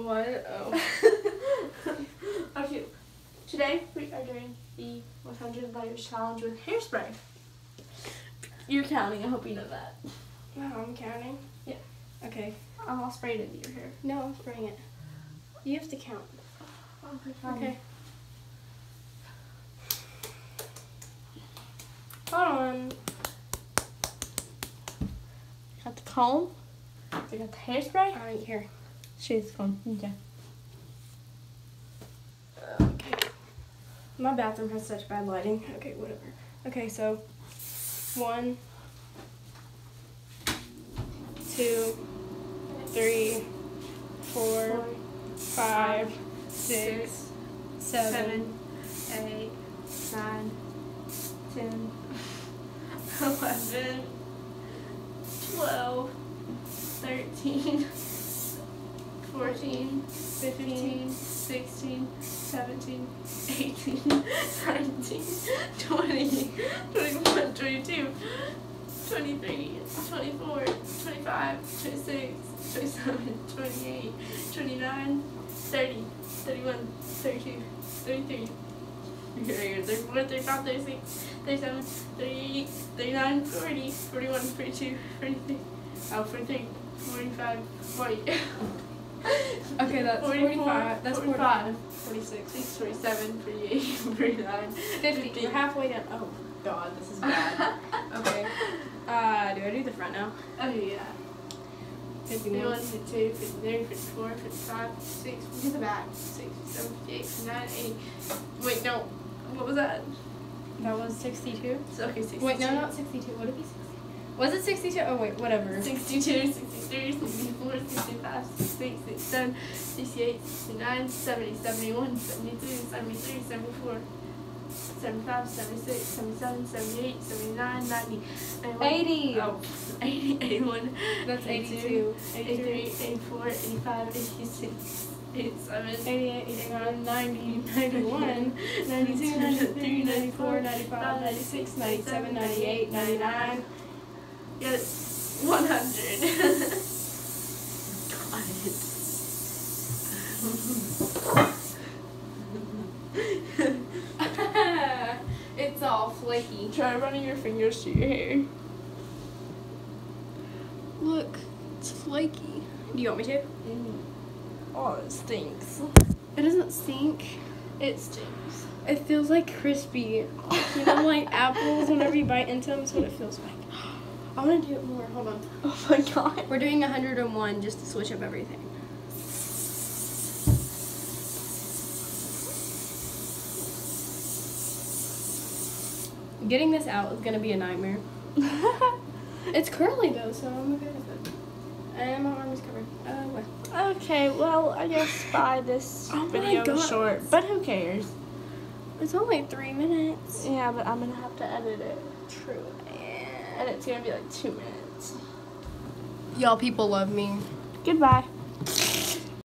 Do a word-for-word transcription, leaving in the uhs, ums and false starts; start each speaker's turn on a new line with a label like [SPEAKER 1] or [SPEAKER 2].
[SPEAKER 1] What? Oh. Okay. Today we are doing the one hundred layers challenge with hairspray. You're counting. I hope you know that.
[SPEAKER 2] No, I'm counting.
[SPEAKER 1] Yeah.
[SPEAKER 2] Okay.
[SPEAKER 1] I'll spray it into your hair.
[SPEAKER 2] No, I'm spraying it. You have to count.
[SPEAKER 1] Okay. Fine.
[SPEAKER 2] Okay. Hold on.
[SPEAKER 1] Got the comb. We got the hairspray.
[SPEAKER 2] Alright, here.
[SPEAKER 1] She's comb. Okay.
[SPEAKER 2] Okay. My bathroom has such bad lighting. Okay, whatever. Okay, so one, two, three, four, five, six, seven,
[SPEAKER 1] eight, nine, ten, eleven, twelve, thirteen, fourteen, fifteen, sixteen, seventeen, eighteen, nineteen, twenty, twenty-one, twenty-two, twenty-three, twenty-four, twenty-five, twenty-six, twenty-seven, twenty-eight, twenty-nine, thirty, thirty-one, thirty-two, thirty-three, thirty-four, thirty-five, thirty-six, thirty-seven, thirty-eight, thirty-nine, forty, forty-one, forty-two, forty-three, oh, forty-three, forty-five, forty.
[SPEAKER 2] Okay, that's forty-five. That's
[SPEAKER 1] forty-five,
[SPEAKER 2] forty-six.
[SPEAKER 1] forty-seven, forty-eight, forty-nine,
[SPEAKER 2] fifty. We're halfway down. Oh, God, this is bad. Okay. Uh, do I do the front now?
[SPEAKER 1] Oh, yeah.
[SPEAKER 2] fifty-one.
[SPEAKER 1] fifty-one, fifty-two, fifty-three, fifty-four, fifty-five, fifty-six, look at the back, fifty-six, fifty-seven, fifty-eight, fifty-nine, eighty. Wait, no. What was that?
[SPEAKER 2] That was sixty-two.
[SPEAKER 1] So, okay, sixty-two.
[SPEAKER 2] Wait, no, not sixty-two. Would it be sixty? Was it sixty-two? Oh, wait, whatever.
[SPEAKER 1] sixty-two, sixty-three, sixty-four, sixty-five, sixty-six, sixty-seven, sixty-eight, sixty-nine, seventy, seventy-one, seventy-two, seventy-three, seventy-four, seventy-five, seventy-six, seventy-seven, seventy-eight, seventy-nine, ninety, ninety-one.
[SPEAKER 2] eighty.
[SPEAKER 1] Oh, eighty, eighty-one.
[SPEAKER 2] That's
[SPEAKER 1] eighty-two,
[SPEAKER 2] eighty-two.
[SPEAKER 1] eighty-three, eighty-four, eighty-five, eighty-six, eighty-seven,
[SPEAKER 2] eighty-eight, eighty-nine, ninety, ninety-one, ninety-two, ninety-three, ninety-four, ninety-five, ninety-six, ninety-seven, ninety-eight, ninety-nine.
[SPEAKER 1] Yes, one hundred.
[SPEAKER 2] God. It's all flaky.
[SPEAKER 1] Try running your fingers through your hair.
[SPEAKER 2] Look, it's flaky. Do you want me to?
[SPEAKER 1] Mm. Oh, it stinks.
[SPEAKER 2] It doesn't stink.
[SPEAKER 1] It stinks.
[SPEAKER 2] It feels like crispy. You know, like apples, whenever you bite into them, is what it feels like. I want to do it more. Hold on.
[SPEAKER 1] Oh my god.
[SPEAKER 2] We're doing one hundred and one just to switch up everything. Getting this out is going to be a nightmare. It's curly though, so I'm okay with it. And my arm is covered. Uh, what?
[SPEAKER 1] Okay, well, I guess bye. This
[SPEAKER 2] Oh my
[SPEAKER 1] video
[SPEAKER 2] God.
[SPEAKER 1] is short, but who cares?
[SPEAKER 2] It's only three minutes.
[SPEAKER 1] Yeah, but I'm gonna have to edit it.
[SPEAKER 2] True.
[SPEAKER 1] And it's gonna be like two minutes.
[SPEAKER 2] Y'all people love me.
[SPEAKER 1] Goodbye.